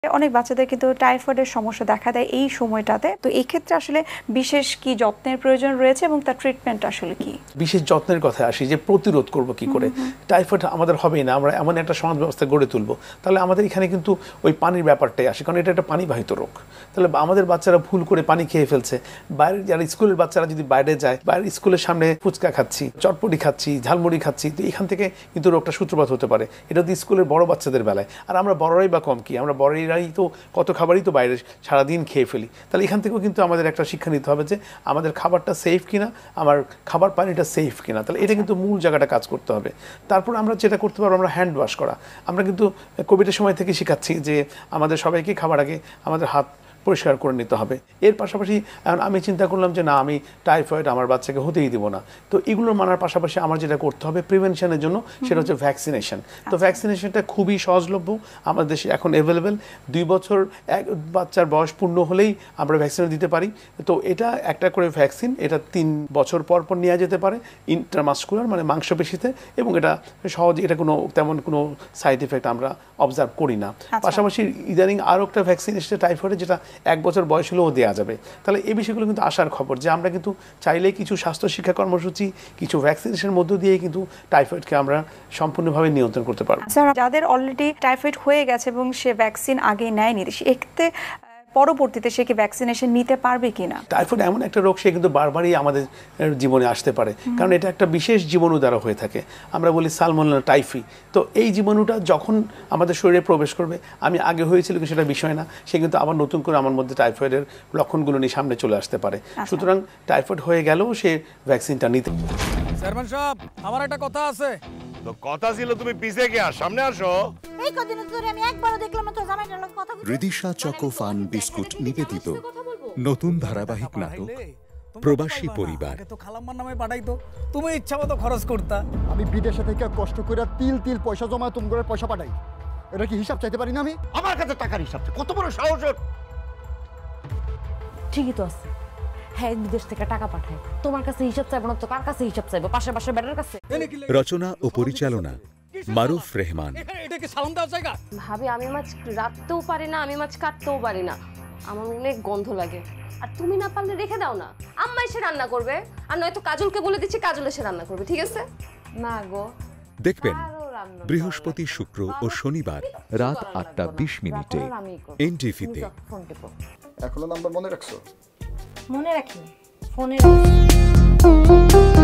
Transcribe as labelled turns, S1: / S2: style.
S1: অনেক বাচ্চাদের কিন্তু টাইফয়েডের সমস্যা দেখা দেয় এই সময়টাতে, তো এই ক্ষেত্রে আসলে বিশেষ কি যত্নের প্রয়োজন রয়েছে এবং তার ট্রিটমেন্ট আসলে কি?
S2: বিশেষ যত্নের কথা আসি যে প্রতিরোধ করব কি করে। টাইফয়েড আমাদের হবেই না, আমরা এমন একটা সমাজ ব্যবস্থা গড়ে তুলবো, তাহলে আমাদের এখানে কিন্তু ওই পানির ব্যাপারটাই আসে, কারণ এটা একটা পানিবাহিত রোগ। তাহলে আমাদের বাচ্চারা ভুল করে পানি খেয়ে ফেলছে, বাইরের যারা স্কুলের বাচ্চারা যদি বাইরে যায়, বাইরের স্কুলের সামনে ফুচকা খাচ্ছি, চটপটি খাচ্ছি, ঝালমুড়ি খাচ্ছি, তো এখান থেকে কিন্তু রোগটা সূত্রপাত হতে পারে। এটা তো স্কুলের বড় বাচ্চাদের বেলায়, আর আমরা বড়রাই বা কম কি, আমরা বড়রাই তো কত খাবারই তো বাইরে সারাদিন খেয়ে ফেলি। তাহলে এখান থেকেও কিন্তু আমাদের একটা শিক্ষা নিতে হবে যে আমাদের খাবারটা সেফ কিনা, আমার খাবার পানিটা সেফ কিনা। তাহলে এটা কিন্তু মূল জায়গাটা কাজ করতে হবে। তারপর আমরা যেটা করতে পারবো, আমরা হ্যান্ড ওয়াশ করা। আমরা কিন্তু কোভিডের সময় থেকে শিখাচ্ছি যে আমাদের সবাইকে খাবার আগে আমাদের হাত পরিষ্কার করে নিতে হবে। এর পাশাপাশি এখন আমি চিন্তা করলাম যে না, আমি টাইফয়েড আমার বাচ্চাকে হতেই দিব না। তো এগুলো মানার পাশাপাশি আমার যেটা করতে হবে প্রিভেনশনের জন্য, সেটা হচ্ছে ভ্যাকসিনেশন। তো ভ্যাকসিনেশনটা খুবই সহজলভ্য, আমাদের দেশে এখন অ্যাভেলেবেল। 2 বছর এক বাচ্চার বয়স পূর্ণ হলেই আমরা ভ্যাকসিন দিতে পারি। তো এটা একটা করে ভ্যাকসিন, এটা 3 বছর পর পর নেওয়া যেতে পারে ইন্ট্রামাস্কুলার, মানে মাংসপেশিতে, এবং এটা সহজে, এটা তেমন কোনো সাইড এফেক্ট আমরা অবজার্ভ করি না। পাশাপাশি ইদানিং আরও একটা ভ্যাকসিন এসেছে টাইফয়েডের, যেটা 1 বছর বয়স হলেও দেওয়া যাবে। তাহলে এই বিষয়গুলো কিন্তু আসার খবর যে আমরা কিন্তু চাইলে কিছু স্বাস্থ্য শিক্ষা কর্মসূচি, কিছু ভ্যাকসিনেশনের মধ্য দিয়ে কিন্তু টাইফয়েডকে আমরা সম্পূর্ণভাবে নিয়ন্ত্রণ করতে পারবো।
S1: স্যার, যাদের অলরেডি টাইফয়েড হয়ে গেছে এবং সে ভ্যাকসিন আগে নেয়নি, এক্ষেত্রে পরবর্তীতে সে কি ভ্যাকসিনেশন নিতে পারবে কিনা?
S2: টাইফয়েড এমন একটা রোগ, সে কিন্তু বারবারই আমাদের জীবনে আসতে পারে, কারণ এটা একটা বিশেষ জীবাণু দ্বারা হয়ে থাকে। আমরা বলি সালমোনেলা টাইফি। তো এই জীবাণুটা যখন আমাদের শরীরে প্রবেশ করবে, আমি আগে হয়েছিল কি সেটা বিষয় না, সে কিন্তু আবার নতুন করে আমার মধ্যে টাইফয়েডের লক্ষণগুলো নিয়ে সামনে চলে আসতে পারে। সুতরাং টাইফয়েড হয়ে গেলেও সে ভ্যাকসিনটা নিতে।
S3: চেয়ারম্যান সাহেব, আমার একটা কথা আছে।
S4: তো কথা ছিল তুমি পিছে গিয়া সামনে আসো।
S5: এই কদিন ধরে আমি একবারও দেখলাম না তো জামাইটার লগে কথা বলতে।
S6: রিদিশা চকোফান বিস্কুট নিবেদিত নতুন ধারাবাহিক নাটক প্রবাসী পরিবার।
S3: তো খালাম্মার নামে পাঠাইতো, তুমি ইচ্ছামতো খরচ করতা।
S7: আমি বিদেশে থেকে কষ্ট করে তিল পয়সা জমায় তোমার পয়সা পাঠাই, এটা কি হিসাব চাইতে পারি না আমি?
S4: আমার কাছে টাকার হিসাব কত বড় সাহস!
S5: ঠিকই তো আছে, হ্যাঁ বিদেশ থেকে টাকা পাঠায়, তোমার কাছে হিসাব চাইবো না তো কার কাছে হিসাব চাইবো? পাশে পাশে বেটার কাছে।
S6: রচনা ও পরিচালনা মারুফ রেহমান।
S3: এটা কি সালাম দেওয়ার জায়গা?
S8: ভাবি, আমি মাছ রাখতেও পারি না, আমি মাছ কাটতেও পারি না, আমার অনেক গন্ধ লাগে। আর তুমি না পারলে রেখে দাও না, আম্মা এসে রান্না করবে, আর নয়তো কাজলকে বলে দিচ্ছি কাজল এসে রান্না করবে, ঠিক আছে? না গো,
S6: দেখবেন বৃহস্পতি, শুক্র ও শনিবার রাত 8:20 এনটিভিতে।
S7: এখনো নাম্বার মনে রাখছো?
S5: মনে রাখি, ফোনে